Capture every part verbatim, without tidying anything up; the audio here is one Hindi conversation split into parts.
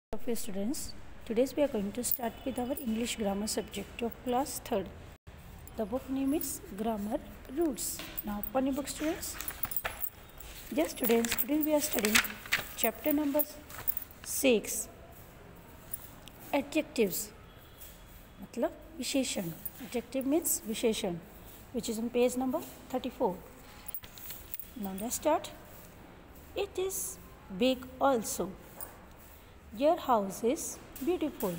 Okay students, today we are going to start with our English grammar subject of class third. The book name is Grammar Roots. Now open your book students. Yes students, today we are studying chapter number six, adjectives. मतलब विशेषण. Adjective means विशेषण, which is on page number thirty-four. Now let's start. It is big also. Your house is beautiful.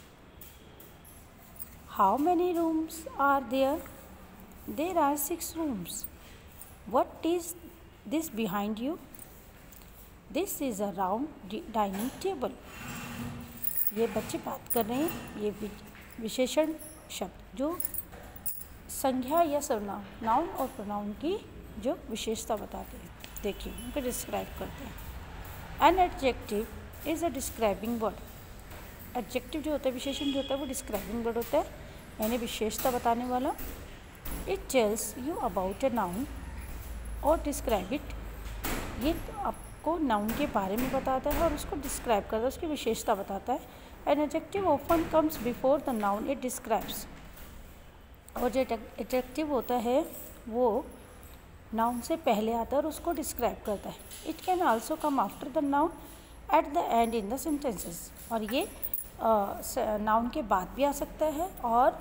How many rooms are there? There are six rooms. What is this behind you? This is a round dining table. ये बच्चे बात कर रहे हैं. ये विशेषण शब्द जो संज्ञा या सर्वनाम, नाउन और प्रोनाउन की जो विशेषता बताते हैं. देखिए उनको डिस्क्राइब करते हैं. An adjective is a describing word. Adjective जो होता है, विशेषण जो होता है, वो डिस्क्राइबिंग वर्ड होता है, यानी विशेषता बताने वाला. It tells you about a noun और डिस्क्राइब इट. ये आपको नाउन के बारे में बताता है और उसको डिस्क्राइब करता है, उसकी विशेषता बताता है. An adjective often comes before the noun it describes. और जो एडजेक्टिव होता है वो नाउन से पहले आता है और उसको डिस्क्राइब करता है. It can also come after the noun at the end in the sentences. और ये नाउन के बाद भी आ सकता है और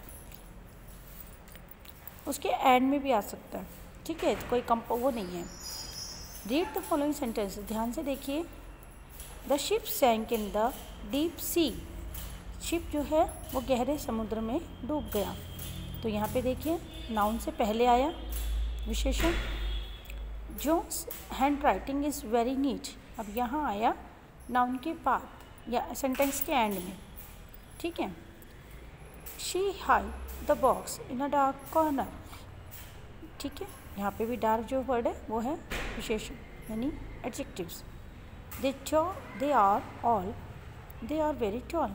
उसके एंड में भी आ सकता है. ठीक है, कोई कंप वो नहीं है. Read the following sentences. ध्यान से देखिए. The ship sank in the deep sea. Ship जो है वो गहरे समुद्र में डूब गया. तो यहाँ पे देखिए नाउन से पहले आया विशेषण. John's handwriting is very neat. अब यहाँ आया नाउन के बाद या सेंटेंस के एंड में. ठीक है. She hide the box in a dark corner. ठीक है, यहाँ पे भी डार्क जो वर्ड है वो है विशेषण यानी adjectives. They tall they are all they are very tall.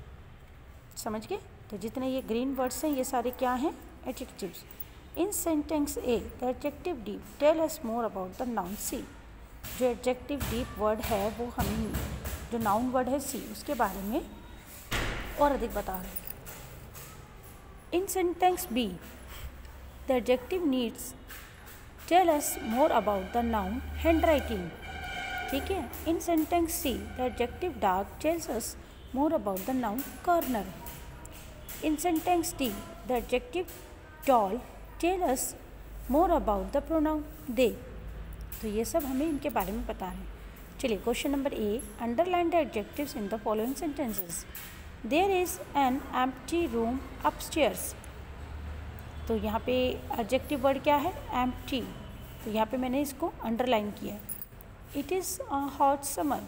समझ गए. तो जितने ये ग्रीन वर्ड्स हैं ये सारे क्या हैं? Adjectives. In sentence A the adjective deep tell us more about the noun sea. जो एडजेक्टिव डीप वर्ड है वो हमें जो नाउन वर्ड है सी उसके बारे में और अधिक बता रहे हैं. In sentence B the adjective needs tell us more about the noun handwriting. ठीक है. In sentence C the adjective dark tells us more about the noun corner. In sentence D the adjective tall tell us more about the pronoun they. तो ये सब हमें इनके बारे में बता रहे हैं. चलिए question number A. Underline the adjectives in the following sentences. There is an empty room upstairs. तो यहाँ पे एडजेक्टिव वर्ड क्या है? एम्प्टी. तो यहाँ पे मैंने इसको अंडरलाइन किया. It is a hot summer.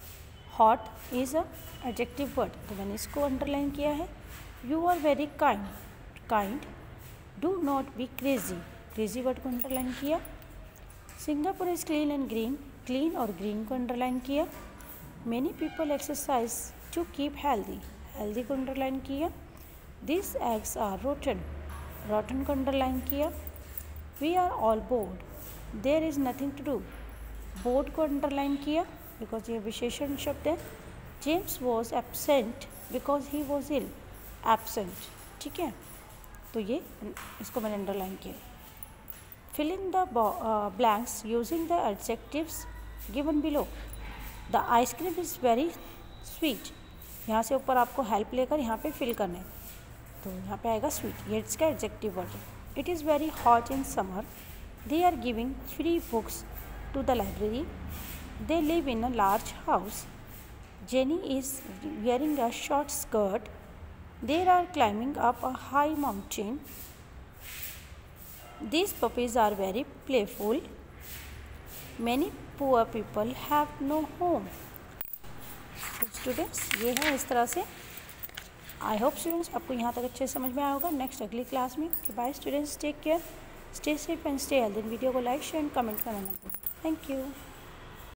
Hot is a adjective word, तो मैंने इसको अंडरलाइन किया है. You are very kind. Kind. Do not be crazy. Crazy word को अंडरलाइन किया. Singapore is clean and green. Clean और ग्रीन को अंडरलाइन किया. Many people exercise to keep healthy. Healthy को अंडरलाइन किया. This eggs are rotten. Rotten को अंडरलाइन किया. We are all bored. There is nothing to do. Bored को अंडरलाइन किया बिकॉज ये विशेषण शब्द है. James was absent because he was ill. Absent. ठीक है, तो ये इसको मैंने अंडरलाइन किया. Fill in the uh, blanks using the adjectives given below. The ice cream is very sweet. यहाँ से ऊपर आपको हेल्प लेकर यहाँ पे फिल करना है. तो यहाँ पे आएगा स्वीट. ये इसका एडजेक्टिव वर्ड है. It is very hot in summer. They are giving free books to the library. They live in a large house. Jenny is wearing a short skirt. They are climbing up a high mountain. These puppies are very playful. Many poor people have no home. Students ये है इस तरह से. आई होप स्टूडेंट्स आपको यहाँ तक अच्छे समझ में आया होगा. नेक्स्ट अगली क्लास में. Bye students, take care, stay safe and stay healthy. Video को लाइक शेयर एंड कमेंट करना. Thank you.